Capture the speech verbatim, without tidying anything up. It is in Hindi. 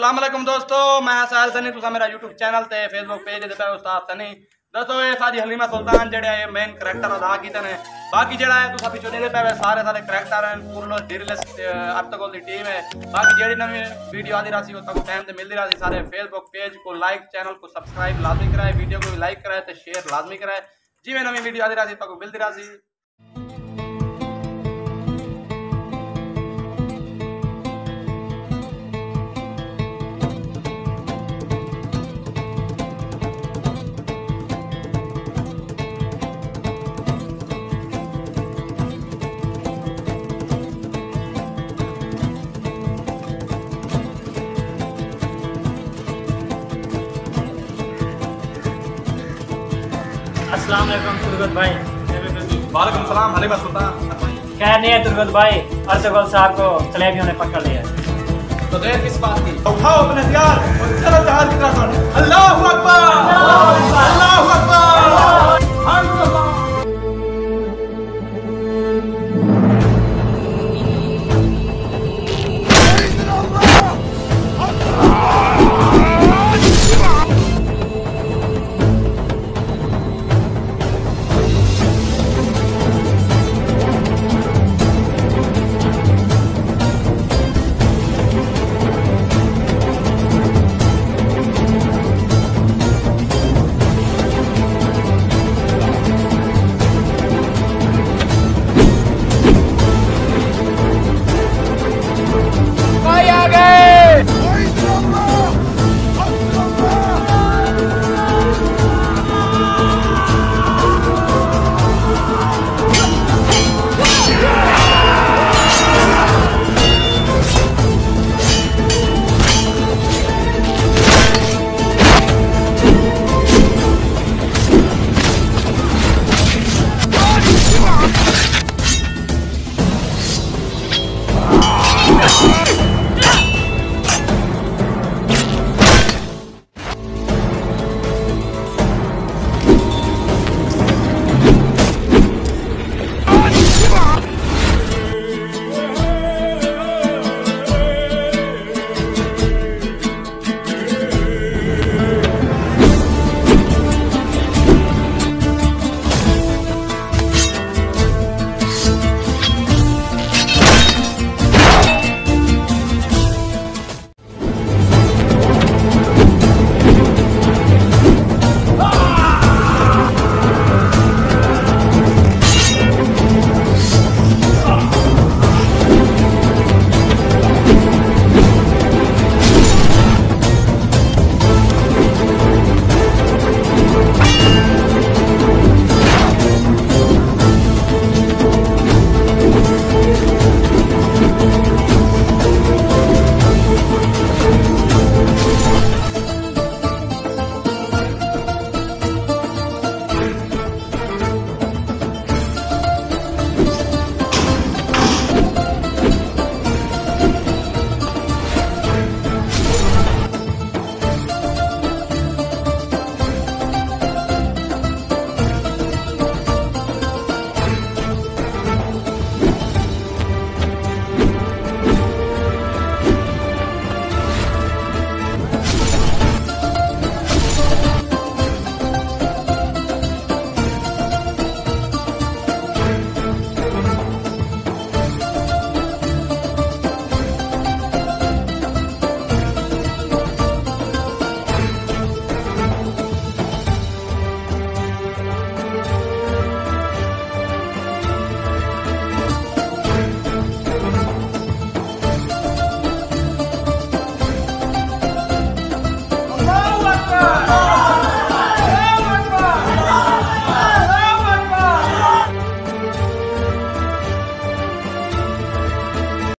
अस्सलाम वालेकुम दोस्तों, मैं साहिल सनी, तुसा मेरा यूट्यूब चैनल ते फेसबुक पेज ते उस्ताद सनी। दोस्तों ये सारी हलीमा सुल्तान जेड़े है मेन करैक्टर अदा कीते ने। बाकी जेड़ा है तुसा पिछो देदे पे सारे सारे करैक्टर हैं। kurlus kurlus ertugrul दी टीम है। बाकी जेड़ी नवी वीडियो आदी रासी उस तक टाइम ते मिलदी रासी। सारे फेसबुक पेज को लाइक, चैनल को सब्सक्राइब लाजमी कराए, वीडियो को भी लाइक कराए ते शेयर लाजमी कराए। जिवें नवी वीडियो आदी रासी तक मिलदी रासी। अस्सलाम वालेकुम turgut भाई। वालेकुम सलाम हलीमा सुल्तान। खैर नहीं है turgut भाई, ertugrul साहब को जलेबियों ने पकड़ लिया। तो देर किस बात की, उठाओ अपने हथियार और चलो जहाज की तरफ। अल्लाहू अकबर।